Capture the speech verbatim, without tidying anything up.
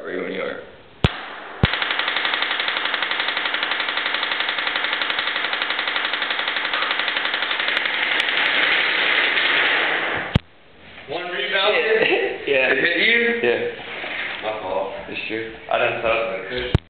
Ready when you are. One rebound? Yeah. It hit you? Yeah. My fault. It's true. I done thought it could.